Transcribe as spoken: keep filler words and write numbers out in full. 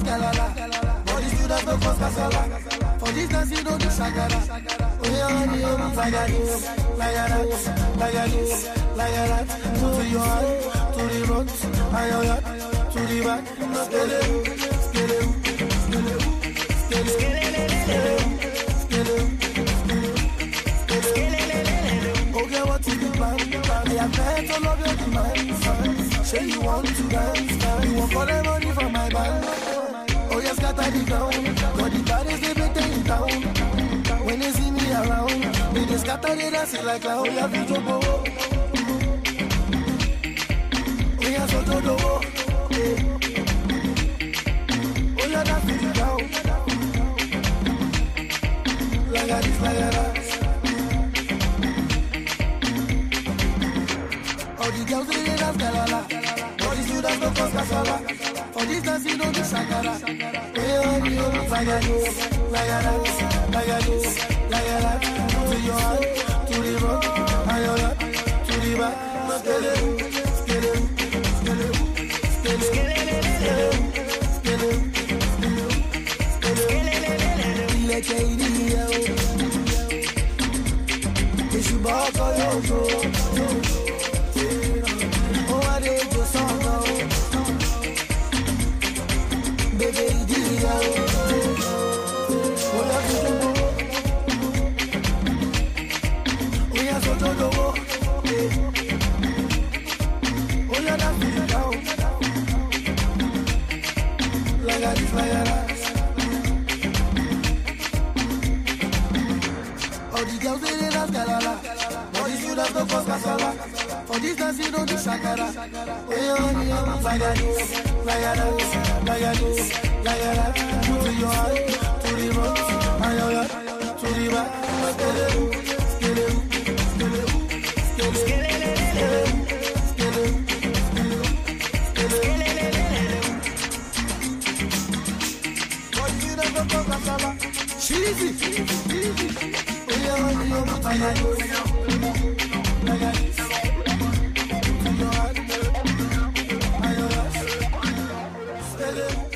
galala. For the students, no cause casala. For this dance, you don't do shagara. Oh, yeah, honey, oh, like that, like that, like that, like that. To your heart, to the front, and your heart, to the back. Skele, skele, skele, skele, skele, skele, skele. Okay, what is the plan? I have met all of your demands. Say you want to dance, you want for the money from my band. Oh, yes, scatter the ground. But the baddest they be taking down. When they see me around, they just scatter the dance like a whole of you to go. Oh, yes, so to do. Oh, yeah, that's the ground. Like a this, like a that. Oh, the girls they dance galala. Oh, the students don't cause casala. For this dance you don't do shakara. Hey, oh, you look like a this, like a that, like a this, like a that. To your heart, to the front, and your heart, to the back. Skele, skele, skele, skele, skele, skele, skele. Like a idiot. It's your boss or your show. Oh, I did your song now. Baby, idiot. Oh, yeah, you do. Oh, yeah, so do do. Oh, yeah, that's it now. Like a this, like a that. Oh, the girls they dance galala. For the students no cause casala. For this dance you don't do shakara. Hey, honey, I'm like a this, like a that, like a this, like a that. To your heart, to the front, and your heart, to the back. Skele, skele, skele, skele, skele, skele, skele. For the students no cause casala. Cheesy, cheesy. Hey, honey, I'm like a this, like a this. To your heart, and your heart, skele.